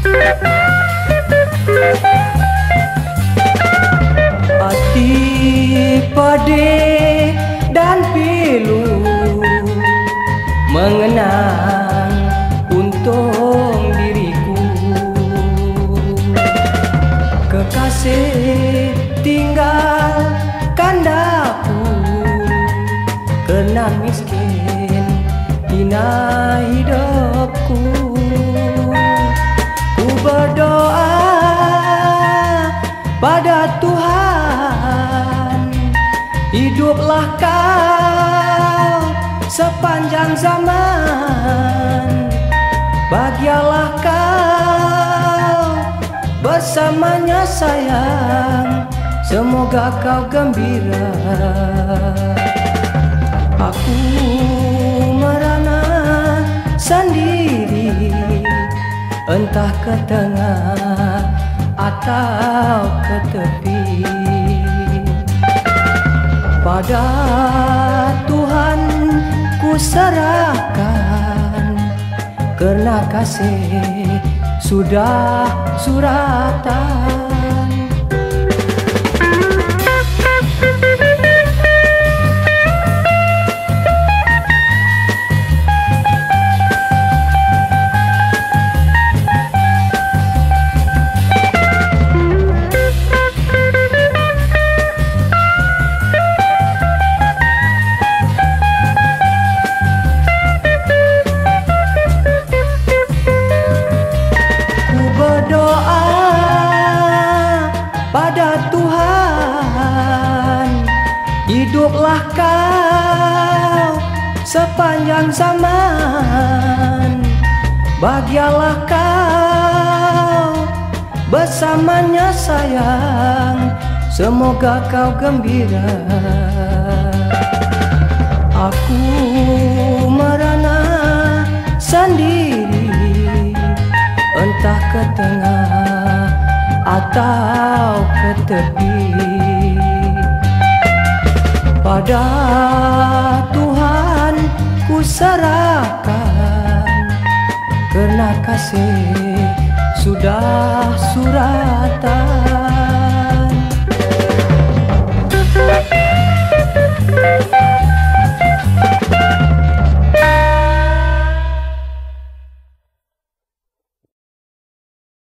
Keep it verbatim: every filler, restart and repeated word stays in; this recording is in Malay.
Hati pedih dan pilu mengenang untung diriku. Kekasih tinggalkan daku karena miskin hina hidupku. Ku berdoa pada Tuhan, hiduplah kau sepanjang zaman. Bahagialah kau bersamanya sayang, semoga kau gembira. Aku merana sendiri, entah ke tengah atau ke tepi. Pada Tuhan ku serahkan, karena kasih sudah suratan. Pada Tuhan, hiduplah kau sepanjang zaman. Bahagialah kau bersamanya sayang, semoga kau gembira. Aku merana sendiri, entah ke tengah atau ke tepi. Pada Tuhan ku serahkan, karena kasih sudah suratan.